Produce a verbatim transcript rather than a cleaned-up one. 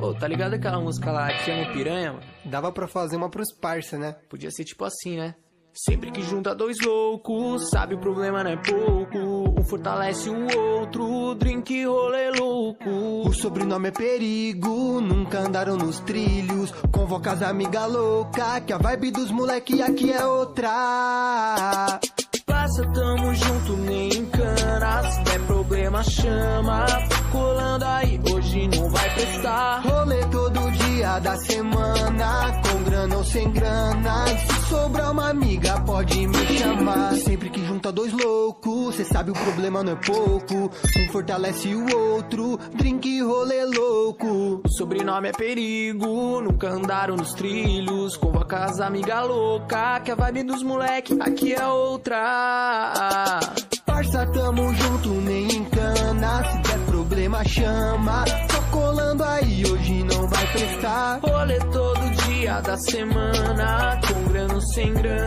Ô, tá ligado aquela música lá, Te Amo Piranha, mano? Dava pra fazer uma pros parça, né? Podia ser tipo assim, né? Sempre que junta dois loucos, sabe o problema não é pouco. Um fortalece o outro, drink rolê louco. O sobrenome é perigo, nunca andaram nos trilhos. Convoca as amigas loucas, que a vibe dos moleque aqui é outra. Passa, tamo junto, nem encana. Se der problema, chama. Tô colando aí, hoje não vai prestar. Rolê todo dia da semana, com grana ou sem grana. E se sobrar uma amiga, pode me chamar. Sempre que junta dois loucos, cê sabe o problema não é pouco. Um fortalece o outro, drink e rolê louco. O sobrenome é perigo, nunca andaram nos trilhos. Convoca as amigas loucas, que a vibe dos moleque aqui é outra. Parça, tamo junto, nem encana. Se der problema, chama. Tô colando aí, hoje não vai prestar. Rolê todo dia da semana, com grana ou sem grana.